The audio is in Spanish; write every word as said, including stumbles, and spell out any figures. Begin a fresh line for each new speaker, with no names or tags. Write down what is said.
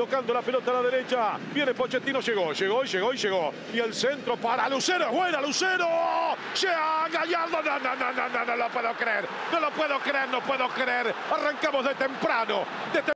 tocando la pelota a la derecha. Viene Pochettino, llegó, llegó y llegó y llegó. Y el centro para Lucero, es buena, Lucero. Llega Gallardo, no, no, no, no, no, no lo puedo creer. No lo puedo creer, no puedo creer. Arrancamos de temprano. De